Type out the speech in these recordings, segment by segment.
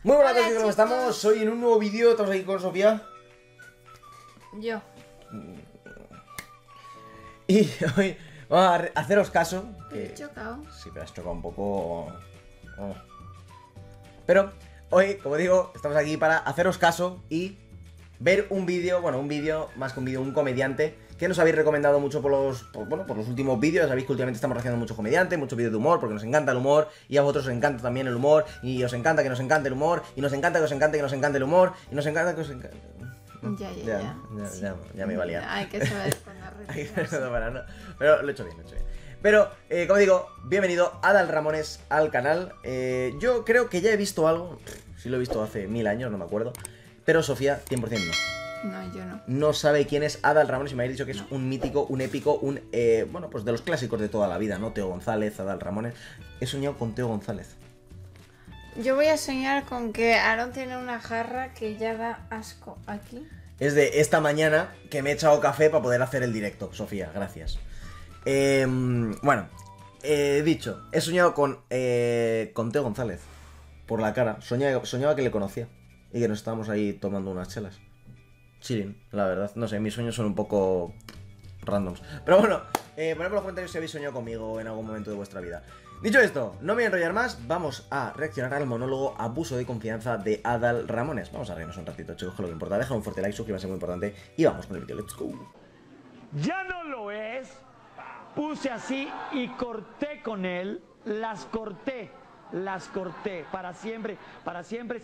Muy buenas Hola, tardes, ¿cómo chicos. estamos? Hoy en un nuevo vídeo, estamos aquí con Sofía. Yo. Y hoy vamos a haceros caso. Te he chocado. Sí, pero has chocado un poco. Oh. Pero hoy, como digo, estamos aquí para haceros caso y ver un vídeo, bueno, un vídeo, más que un vídeo, un comediante que nos habéis recomendado mucho por los últimos vídeos. Ya sabéis que últimamente estamos haciendo muchos comediantes, muchos vídeos de humor, porque nos encanta el humor, y a vosotros os encanta también el humor, y os encanta que nos encante el humor, y nos encanta que os encante que nos encante el humor, y nos encanta que os encante... Ya me iba a liar. Hay que saber cuando retirarse. Pero lo he hecho bien, Pero, como digo, bienvenido Adal Ramones al canal. Yo creo que ya he visto algo. Sí lo he visto hace 1000 años, no me acuerdo. Pero Sofía, 100% no. No, yo no. No sabe quién es Adal Ramones y me habéis dicho que es un mítico, un épico, un... bueno, pues de los clásicos de toda la vida, ¿no? Teo González, Adal Ramones. He soñado con Teo González. Yo voy a soñar con que Aaron tiene una jarra que ya da asco aquí. Es de esta mañana que me he echado café para poder hacer el directo, Sofía, gracias. Bueno, dicho, he soñado con Teo González. Por la cara, soñaba que le conocía y que nos estábamos ahí tomando unas chelas. Chilling, la verdad, no sé, mis sueños son un poco randoms. Pero bueno, poned por los comentarios si habéis soñado conmigo en algún momento de vuestra vida. Dicho esto, no me voy a enrollar más, vamos a reaccionar al monólogo Abuso de confianza de Adal Ramones. Vamos a reírnos un ratito, chicos, que lo que importa. Deja un fuerte like, suscríbase, muy importante. Y vamos con el vídeo, let's go. Ya no lo es. Puse así y corté con él. Las corté para siempre, para siempre.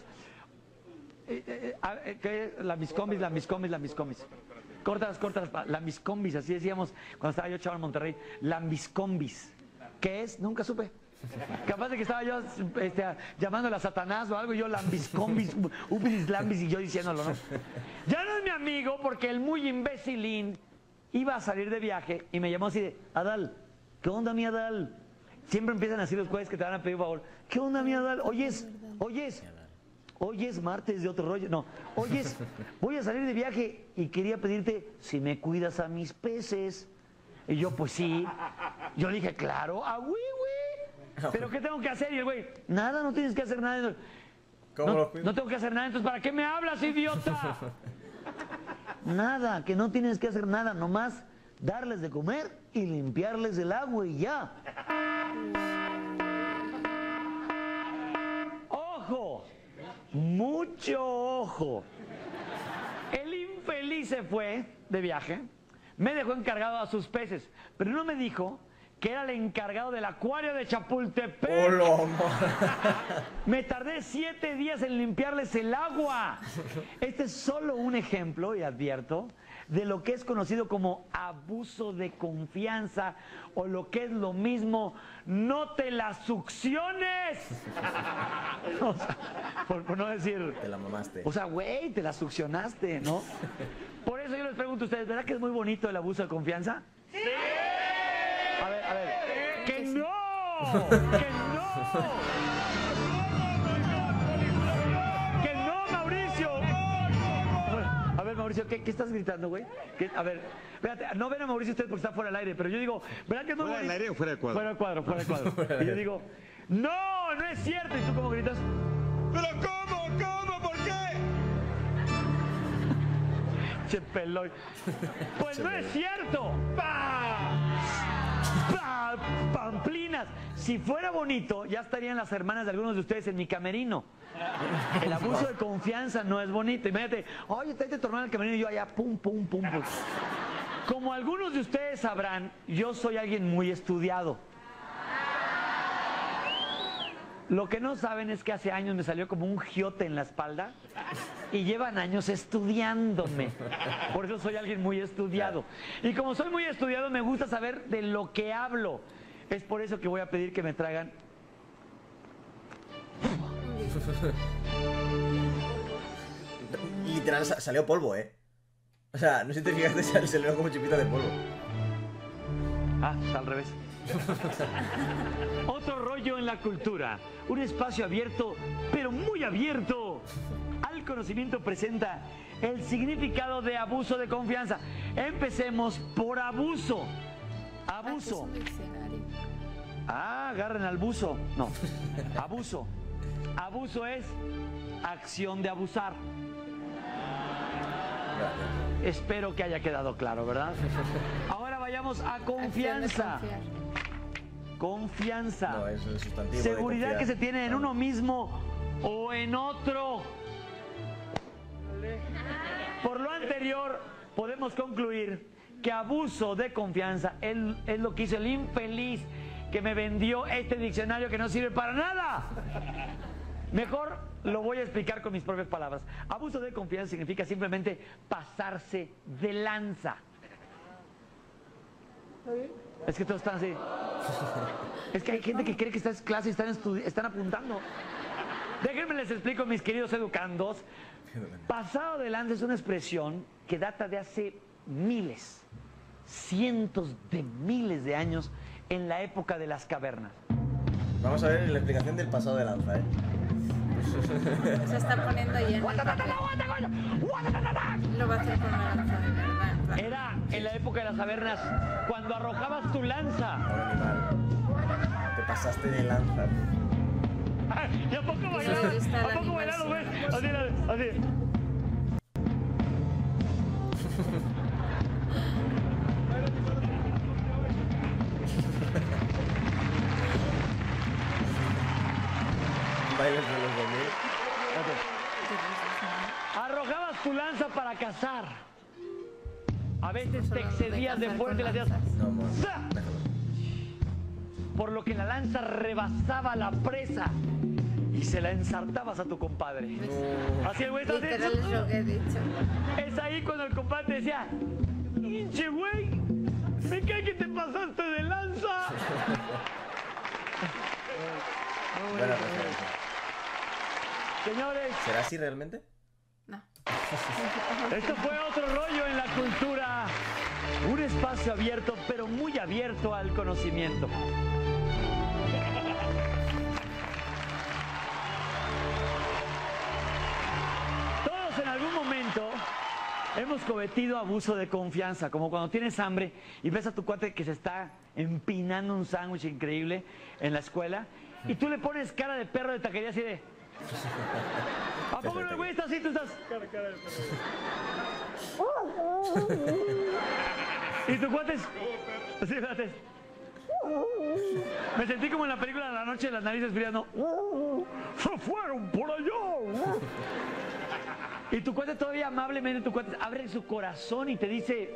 La miscombis. Córtalas, la miscombis, así decíamos cuando estaba yo chaval en Monterrey. La miscombis. ¿Qué es? Nunca supe. Capaz de que estaba yo llamándole a Satanás o algo, y yo lambiscombis, upis lambis, y yo diciéndolo, ¿no? Ya no es mi amigo porque el muy imbécilín iba a salir de viaje y me llamó así de: Adal, ¿qué onda, mi Adal? Siempre empiezan así los jueces que te van a pedir un favor. ¿Qué onda, mi Adal? Oyes, martes de otro rollo. No, oyes, voy a salir de viaje y quería pedirte si me cuidas a mis peces. Y yo, pues sí. Yo le dije, claro, güey. ¿Pero qué tengo que hacer? Y el güey, nada, no tienes que hacer nada. No tengo que hacer nada, entonces ¿para qué me hablas, idiota? Nada, que no tienes que hacer nada, nomás darles de comer y limpiarles el agua y ya. ¡Ojo! Mucho ojo. El infeliz se fue de viaje. Me dejó encargado a sus peces, pero no me dijo que era el encargado del acuario de Chapultepec. ¡Hola! Me tardé 7 días en limpiarles el agua. Este es solo un ejemplo, y advierto, de lo que es conocido como abuso de confianza, o lo que es lo mismo, no te la succiones. O sea, por no decir... Te la mamaste. O sea, güey, te la succionaste, ¿no? Por eso yo les pregunto a ustedes, ¿verdad que es muy bonito el abuso de confianza? ¡Sí! A ver. ¡Que no! ¡Que no! ¡Que no, Mauricio! A ver, Mauricio, ¿qué estás gritando, güey? A ver, espérate, no ven a Mauricio usted porque está fuera del aire, pero yo digo, ¿verdad que es muy bonito? ¿Fuera del aire o fuera del cuadro? Fuera del cuadro. Y yo digo, no es cierto. ¿Y tú cómo gritas? ¿Pero cómo? ¿Por qué? Che peloy. Pues no es cierto. Pamplinas. Si fuera bonito, ya estarían las hermanas de algunos de ustedes en mi camerino. El abuso de confianza no es bonito. Imagínate, oye, tráete tu hermana al camerino y yo allá, pum. Como algunos de ustedes sabrán, yo soy alguien muy estudiado. Lo que no saben es que hace años me salió como un giote en la espalda y llevan años estudiándome. Por eso soy alguien muy estudiado. Y como soy muy estudiado, me gusta saber de lo que hablo. Es por eso que voy a pedir que me traigan... Literal salió polvo, O sea, no sé si te fijaste, salió como chipita de polvo. Ah, está al revés. Otro rollo en la cultura. Un espacio abierto, pero muy abierto. Al Conocimiento presenta el significado de abuso de confianza. Empecemos por abuso. Abuso. Es un diccionario. Agarren al buzo. No, abuso. Abuso es acción de abusar. Gracias. Espero que haya quedado claro, ¿verdad? Ahora vayamos a confianza. Confianza. No, es el sustantivo. Seguridad de que se tiene en Ah. uno mismo o en otro. Por lo anterior, podemos concluir que abuso de confianza es lo que hizo el infeliz que me vendió este diccionario que no sirve para nada. Mejor lo voy a explicar con mis propias palabras. Abuso de confianza significa simplemente pasarse de lanza. Es que todos están así. Es que hay gente que cree que esta es clase y están apuntando. Déjenme les explico, mis queridos educandos. Pasado de lanza es una expresión que data de hace miles, cientos de miles de años en la época de las cavernas. Vamos a ver la explicación del pasado de lanza, ¿eh? Se está poniendo ahí en el papel. Lo va a hacer con la lanza de verdad. En plan. Era en la época de las cavernas cuando arrojabas tu lanza. Ahora, animal. Te pasaste de lanza. ¿Y a poco Eso bailaron? está el ¿A poco animal bailaron, güey? sin Así. Bailes de los 2000. Arrojabas tu lanza para cazar. A veces te excedías de fuerte y la hacías. No, amor. ¡za! Déjalo. Por lo que la lanza rebasaba la presa y se la ensartabas a tu compadre. Así el güey está Literal es lo que he dicho. Es ahí cuando el compadre te decía, hinche güey, me cae que te pasaste de lanza. Buena referencia. Señores, ¿Será así realmente? No. esto fue otro rollo en la cultura. Un espacio abierto, pero muy abierto al conocimiento. Todos en algún momento hemos cometido abuso de confianza, como cuando tienes hambre y ves a tu cuate que se está empinando un sándwich increíble en la escuela y tú le pones cara de perro de taquería así de... ¿A poco no el güey está así? Tú estás... Y tu cuate es... Sí, fíjate. Me sentí como en la película de La Noche de las Narices Brillando. ¡Se fueron por allá! Y tu cuate todavía amablemente, tu cuate abre su corazón y te dice...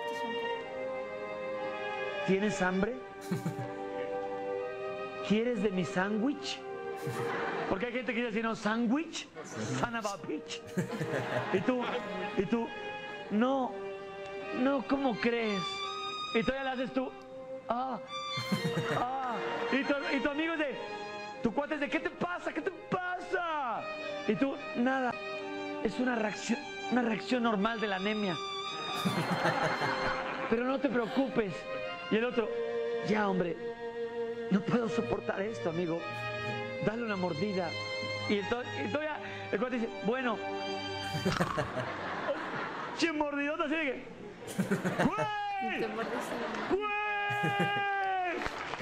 ¿Tienes hambre? ¿Quieres de mi sándwich? Porque hay gente que dice, no, sándwich, son of a bitch. Y tú, no, ¿cómo crees? Y todavía le haces tú, y tu amigo es de, tu cuate es de, ¿qué te pasa? Y tú, nada, es una reacción normal de la anemia. Pero no te preocupes. Y el otro, ya hombre, no puedo soportar esto, amigo. Dale una mordida. Y todavía el cuate dice, bueno. Che mordidota así de que. ¡Güey! Te mordiste. ¡Güey!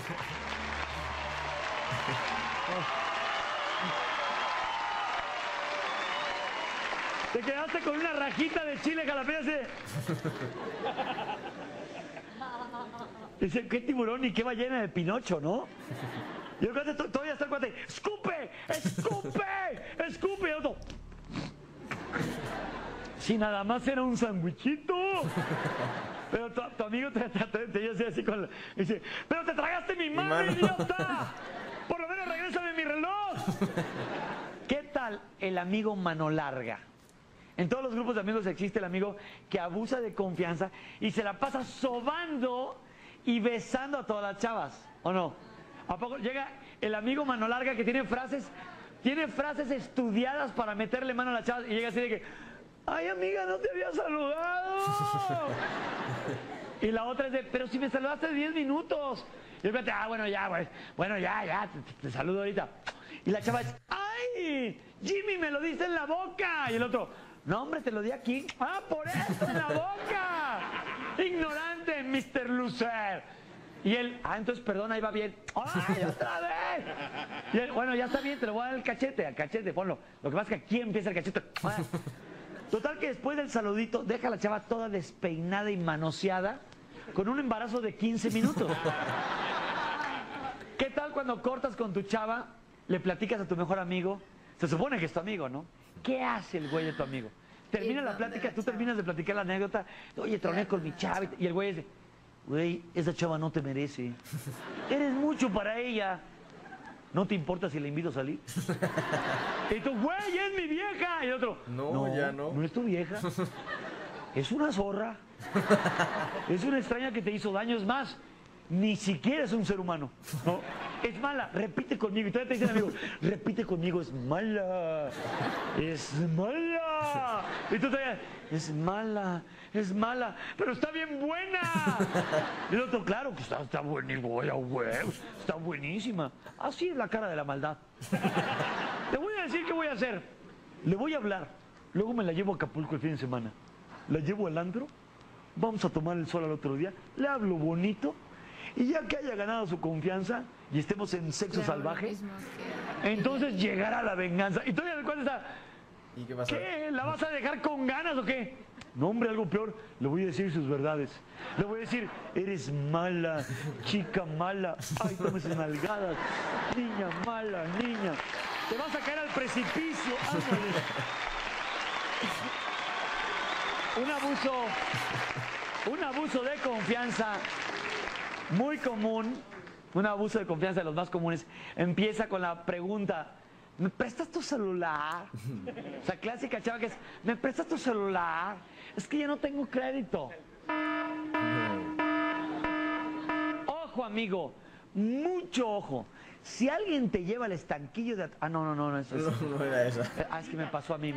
Te quedaste con una rajita de chile jalapeño así. Dice, qué tiburón y qué ballena de Pinocho, ¿no? Y el cuate todavía está el cuate, ¡escupe! Y el otro, si nada más era un sandwichito. Pero tu amigo te dice así con la... Dice, pero te tragaste mi mano, idiota. Por lo menos regrésame mi reloj. ¿Qué tal el amigo mano larga? En todos los grupos de amigos existe el amigo que abusa de confianza y se la pasa sobando y besando a todas las chavas, ¿o no? ¿A poco llega el amigo mano larga que tiene frases estudiadas para meterle mano a las chavas y llega así de que, ay amiga, no te había saludado? Y la otra es de, pero si me saludaste 10 minutos. Y el cuate, bueno, ya, te saludo ahorita. Y la chava es, ay, Jimmy, me lo diste en la boca. Y el otro, no hombre, te lo di aquí. Ah, por eso, en la boca. Ignorante, Mr. Loser. Y él, entonces perdón, ahí va bien. ¡Ay, otra vez! Y él, bueno, ya está bien, te lo voy a dar al cachete, ponlo. Lo que pasa es que aquí empieza el cachete. Total que después del saludito, deja a la chava toda despeinada y manoseada, con un embarazo de 15 minutos. ¿Qué tal cuando cortas con tu chava, le platicas a tu mejor amigo? Se supone que es tu amigo, ¿no? ¿Qué hace el güey de tu amigo? Termina la plática, tú terminas de platicar la anécdota. Oye, troné con mi chava. Y el güey dice, güey, esa chava no te merece. Eres mucho para ella. ¿No te importa si le invito a salir? Y tú, güey, es mi vieja. Y el otro, No, ya no. No es tu vieja. Es una zorra. Es una extraña que te hizo daño. Es más, ni siquiera es un ser humano. ¿No? Es mala, repite conmigo. Y todavía te dicen, amigo, repite conmigo, es mala. Es mala. Y tú todavía, es mala, pero está bien buena. Y el otro, claro que está buenísima, está buenísima. Así es la cara de la maldad. Le voy a decir qué voy a hacer. Le voy a hablar. Luego me la llevo a Acapulco el fin de semana. La llevo al antro. Vamos a tomar el sol al otro día. Le hablo bonito. Y ya que haya ganado su confianza y estemos en sexo salvaje, entonces llegará la venganza. Y todavía cuando está, ¿Y qué pasa? ¿qué? ¿La vas a dejar con ganas o qué? No, hombre, algo peor. Le voy a decir sus verdades. Le voy a decir, eres mala, chica mala. Ay, tomes nalgadas. Niña mala, niña. Te vas a caer al precipicio. Ándale. Un abuso de confianza muy común, un abuso de confianza de los más comunes, empieza con la pregunta, ¿me prestas tu celular? O sea, clásica chava que es, ¿me prestas tu celular? Es que ya no tengo crédito. Ojo, amigo, mucho ojo. Si alguien te lleva el estanquillo de... no, eso es... No era esa. Es que me pasó a mí.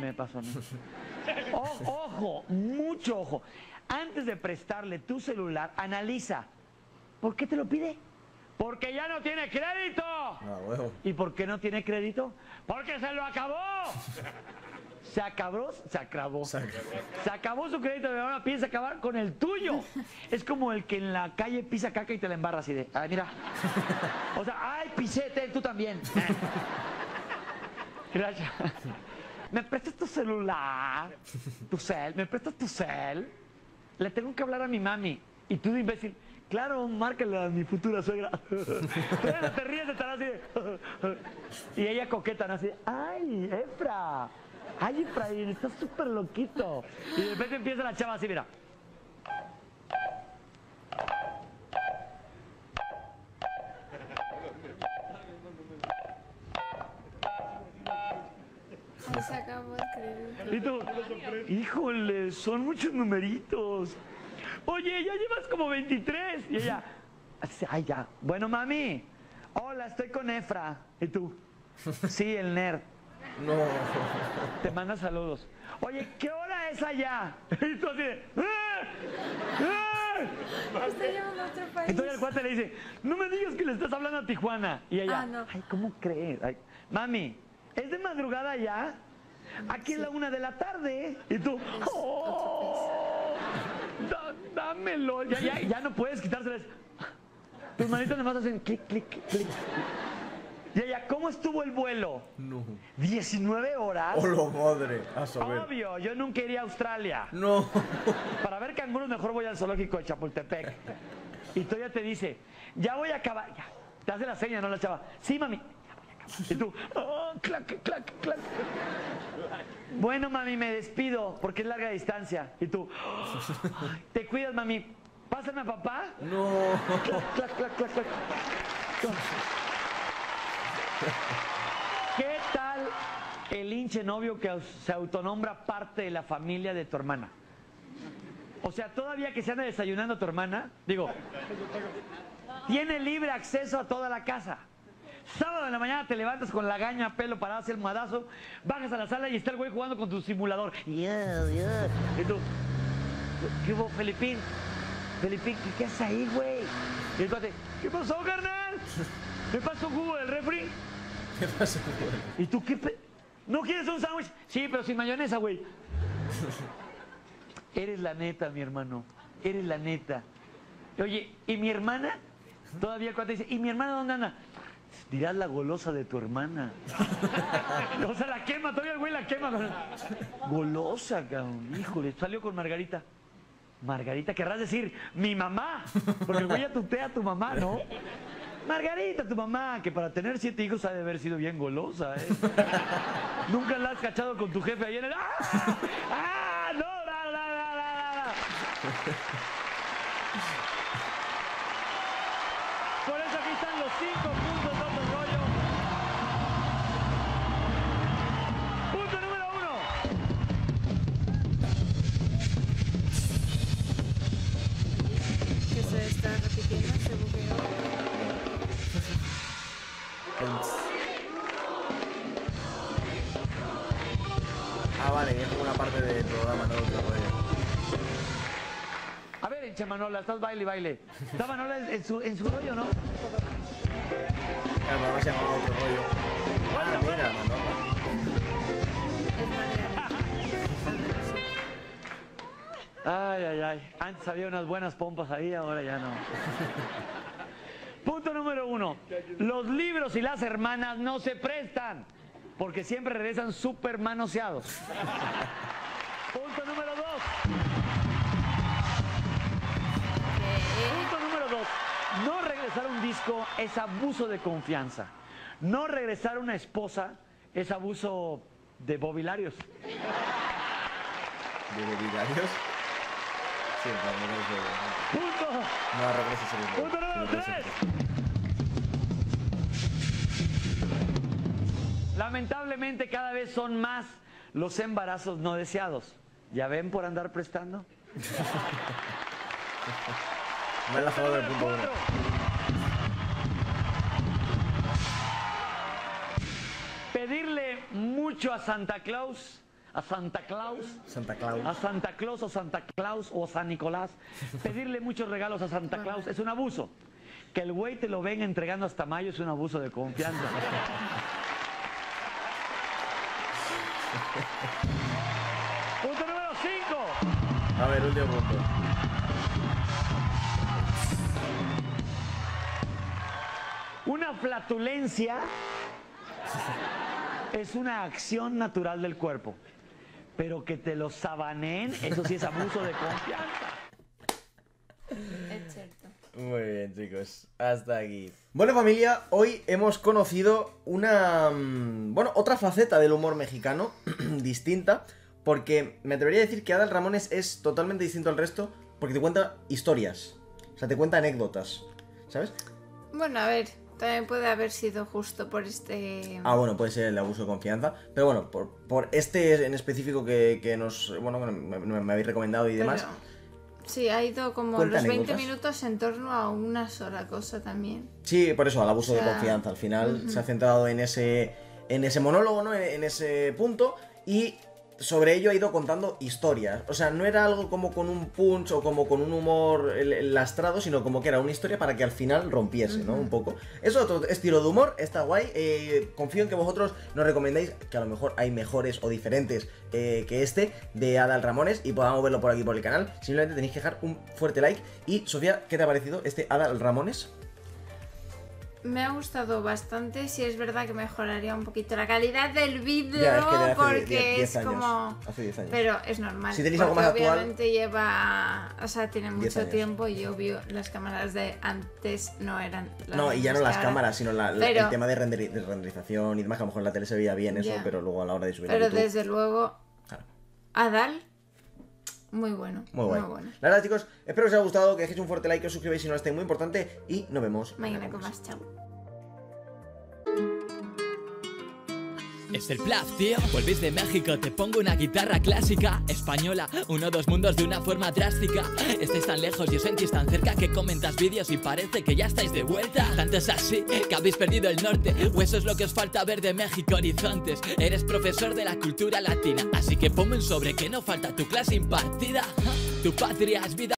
Ojo, mucho ojo. Antes de prestarle tu celular, analiza. ¿Por qué te lo pide? Porque ya no tiene crédito. Huevo. ¿Y por qué no tiene crédito? Porque se lo acabó. Se acabó su crédito y ahora piensa acabar con el tuyo. Es como el que en la calle pisa caca y te la embarra así de, ay, mira. O sea, ay, pisete, tú también. Gracias. ¿Me prestas tu celular? ¿Tu cel? ¿Me prestas tu cel? Le tengo que hablar a mi mami. Y tú de imbécil, claro, márcale a mi futura suegra. Todavía te ríes de estar así de... Y ella coqueta, ¿no? Así de, ay, Efra. Ay, Efraín, estás súper loquito. Y de repente empieza la chava así, mira. Se acabó el crédito. Y tú, híjole, son muchos numeritos. Oye, ya llevas como 23. Y ella, ay, ya. Bueno, mami, hola, estoy con Efra. ¿Y tú? Sí, el nerd. No. Te manda saludos. Oye, ¿qué hora es allá? Y tú así de... Estoy llevando a otro país. Entonces el cuate le dice, no me digas que le estás hablando a Tijuana. Y ella, No. ay, ¿cómo crees? Ay, mami, ¿es de madrugada ya? Aquí es la 1 de la tarde. Y tú, oh, dámelo. Ya no puedes quitárselas. Tus manitas nomás hacen clic, clic, clic. Y ella, ¿cómo estuvo el vuelo? No. 19 horas. ¡Hola, madre! A saber. Obvio, yo nunca iría a Australia. No. Para ver canguros mejor voy al zoológico de Chapultepec. Y todavía te dice, ya voy a acabar. Ya. Te hace la seña, ¿no, la chava? Sí, mami. Ya voy a acabar. Y tú, oh, clac, clac, clac. Bueno, mami, me despido porque es larga distancia. Y tú, ay, te cuidas, mami. Pásame a papá. No. Clac, clac, clac, clac, clac. ¿Qué tal el hinche novio que se autonombra parte de la familia de tu hermana? O sea, todavía que se anda desayunando tu hermana, digo, tiene libre acceso a toda la casa. Sábado en la mañana te levantas con la gaña, pelo parado hacia el almohadazo, bajas a la sala y está el güey jugando con tu simulador. Y tú, ¿qué hubo, Felipín? Felipín, ¿qué haces ahí, güey? Y el cuate, ¿qué pasó, carnal? ¿Me pasó un jugo del refri? ¿Qué pasa, güey? ¿Y tú qué ¿No quieres un sándwich? Sí, pero sin mayonesa, güey. Eres la neta, mi hermano. Eres la neta. Oye, y mi hermana Todavía el cuate dice, ¿y mi hermana dónde anda? Dirás la golosa de tu hermana. O sea, la quema, todavía el güey la quema. Golosa, cabrón. Híjole, salió con Margarita. Margarita, querrás decir, mi mamá. Porque el güey ya tutea a tu mamá, ¿no? Margarita, tu mamá, que para tener 7 hijos ha de haber sido bien golosa, ¿eh? Nunca la has cachado con tu jefe ahí en el... ¡Ah! ¡Ah! ¡No! Por eso aquí están los 5 puntos de Otro Rollo. Punto número 1. Que se está repitiendo, se bugueó. Ah, vale, es como una parte del programa, no Otro Rollo. A ver, Enche Manola, estás baile y baile. Está Manola en su rollo, ¿no? El programa se llama Otro Rollo. Ah, mira, Manola. Es Margarita. Ay, ay, ay. Antes había unas buenas pompas ahí, ahora ya no. Punto número 1. Los libros y las hermanas no se prestan, porque siempre regresan súper manoseados. Punto número 2. Punto número 2. No regresar un disco es abuso de confianza. No regresar una esposa es abuso de bobilarios. ¿De bobilarios? Sí, claro, no regreso. Punto. No regreses el mismo. Punto número 3. Lamentablemente cada vez son más los embarazos no deseados. ¿Ya ven por andar prestando? Me han lajado del punto 1. Pedirle mucho a Santa Claus, Santa Claus. a Santa Claus o Santa Claus o San Nicolás, pedirle muchos regalos a Santa Claus es un abuso. Que el güey te lo venga entregando hasta mayo es un abuso de confianza. Punto número 5. A ver, último punto. Una flatulencia es una acción natural del cuerpo, pero que te lo sabaneen, eso sí es abuso de confianza. Es cierto. Muy bien, chicos. Hasta aquí. Bueno, familia, hoy hemos conocido otra faceta del humor mexicano, distinta, porque me atrevería a decir que Adal Ramones es totalmente distinto al resto, porque te cuenta historias, o sea, te cuenta anécdotas, ¿sabes? Bueno, a ver, también puede haber sido justo por este... Ah, bueno, puede ser el abuso de confianza, pero bueno, por este en específico que nos, me habéis recomendado y demás. Pero... sí, ha ido como Cuenta los 20 anécdotas. minutos en torno a una sola cosa también. Sí, por eso, al abuso O sea, de confianza. Al final se ha centrado en ese monólogo, ¿no? En ese punto. Y sobre ello ha ido contando historias. O sea, no era algo como con un punch o como con un humor lastrado, sino como que era una historia para que al final rompiese, ¿no? Un poco. Es otro estilo de humor, está guay. Confío en que vosotros nos recomendéis, que a lo mejor hay mejores o diferentes que este, de Adal Ramones, y podamos verlo por aquí por el canal. Simplemente tenéis que dejar un fuerte like. Y, Sofía, ¿qué te ha parecido este Adal Ramones? Me ha gustado bastante, sí es verdad que mejoraría un poquito la calidad del vídeo, Ya, es que de hace porque 10 es años. como... Hace 10 años. Pero es normal, Si tenéis algo porque más actual- obviamente lleva... O sea, tiene 10 mucho años. tiempo y obvio las cámaras de antes no eran las No, y ya no mismas las que ahora. cámaras, sino Pero- el tema de renderización y demás, que a lo mejor en la tele se veía bien eso, Ya. pero luego a la hora de subir a Pero YouTube... desde luego, Claro. Adal, muy bueno. Muy guay. bueno. La verdad, chicos, espero que os haya gustado, que dejéis un fuerte like, que os suscribáis si no lo estáis, muy importante, y nos vemos Mañana con más, chao. Es el Plaf, tío. Volvís de México, te pongo una guitarra clásica española, uno o dos mundos de una forma drástica. Estáis tan lejos y os sentís tan cerca que comentas vídeos y parece que ya estáis de vuelta. Tanto es así que habéis perdido el norte, o eso es lo que os falta ver de México horizontes. Eres profesor de la cultura latina, así que ponme un sobre que no falta tu clase impartida. Tu patria es vida.